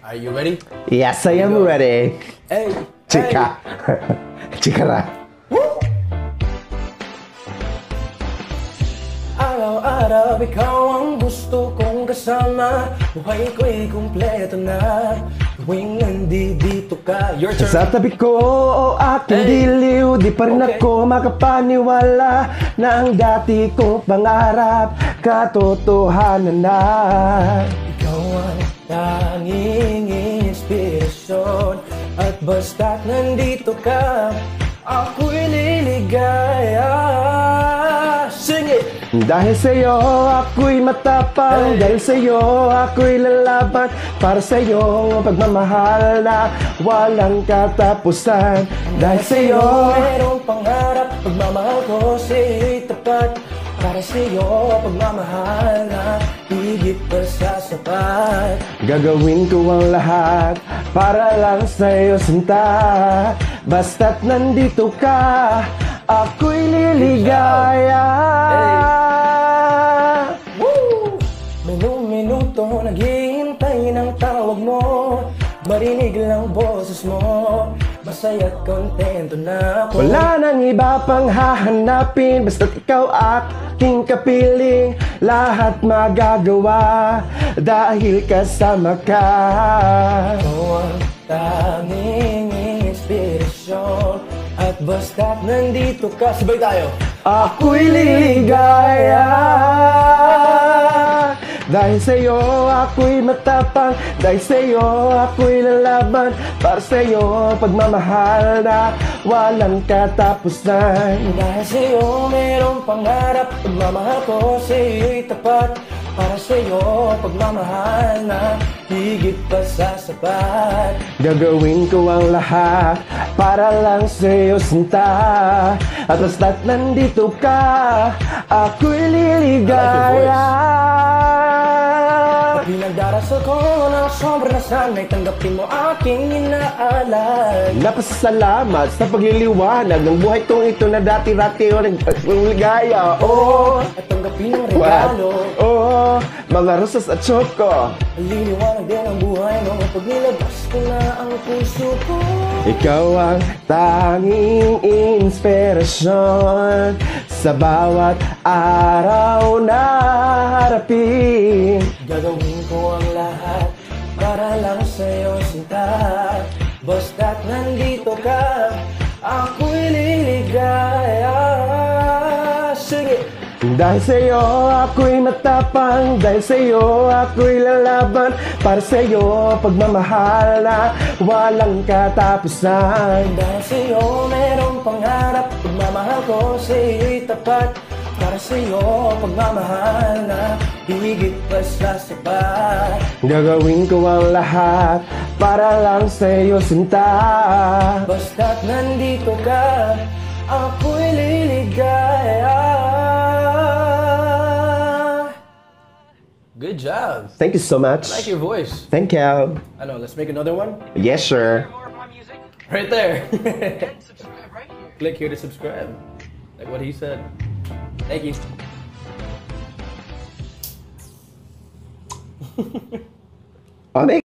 Are you ready? Yes, I am ready. Hey! Chika. Chika na. Araw-araw ikaw ang gusto kong kasama. Buhay ko'y kumpleto na tuwing nandito ka. Your turn. Sa tabi ko o aking diliw, di pa rin ako makapaniwala na ang dati kong pangarap katotohanan na. Ikaw ang tanging inspirasyon, at basta't nandito ka, ako'y liligaya. Sing it! Dahil sa'yo ako'y matapang, dahil sa'yo ako'y lalaban, para sa'yo ang pagmamahal na walang katapusan. Dahil sa'yo merong pangarap, pagmamahal ko sa'yo'y tapat, para sa'yo pagmamahal na higit pa sa sapat. gagawin ko ang lahat para lang sa'yo sinta, basta't nandito ka, ako'y liligaya. Minuto naghihintay ng tawag mo, marinig lang boses mo, masaya't kontento na ako. Wala nang iba pang hahanapin, basta't ikaw aking kapiling, lahat magagawa dahil kasama ka. Ikaw ang tanging inspirasyon, at basta't nandito ka, sabay tayo, Ako'y liligaya. Dahil sa'yo ako'y matapang, dahil sa'yo ako'y lalaban, para sa'yo pagmamahal na walang katapusan. dahil sa'yo merong pangarap, pagmamahal ko sa'yo'y tapat, para sa'yo pagmamahal na higit pa sa sapat. Gagawin ko ang lahat para lang sa'yo sinta, at basta't nandito ka, ako'y liligaya. Pinagdarasal ko ng sobrang nasanay, tanggapin mo aking inaalay. Napasalamat sa pagliliwanag ng buhay kong ito na dati-rati o nagligaya. Oh, At tanggapin ang regalo, oh, mga rosas at choco. liliwanag din ang buhay mo pag nilabas ko na ang puso ko. Ikaw ang tanging inspirasyon sa bawat araw na harapin. Gagawin ko ang lahat para lang sa'yo sinta, basta't nandito ka, ako'y liligaya. Sige! Dahil sa'yo ako'y matapang, dahil sa'yo ako'y lalaban, para sa'yo pagmamahal na walang katapusan. Dahil sa'yo merong pangarap, pagmamahal ko sa'yo'y tapat, para sa'yo pagmamahal na higit pa sa sapat. Gagawin ko ang lahat para lang sa'yo sinta, basta't nandito ka, ako'y liligaya. Good job. Thank you so much. I like your voice. Thank you. I know, let's make another one. Yes, sir. Right there. Click here to subscribe. Like what he said. Thank you. Oh,